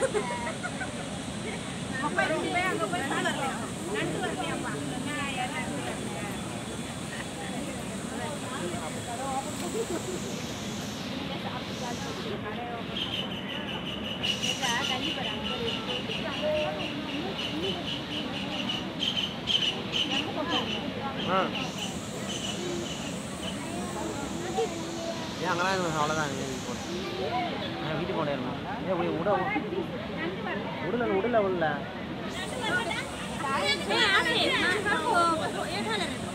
அப்பா இப்படி போய் அங்கே போய் வரலையா நண்டு வரலையாப்பா ஏன் அங்கெல்லாம் அவ்வளோதான் வீட்டுக்கு போனேன் ஏன் உடல உள்ள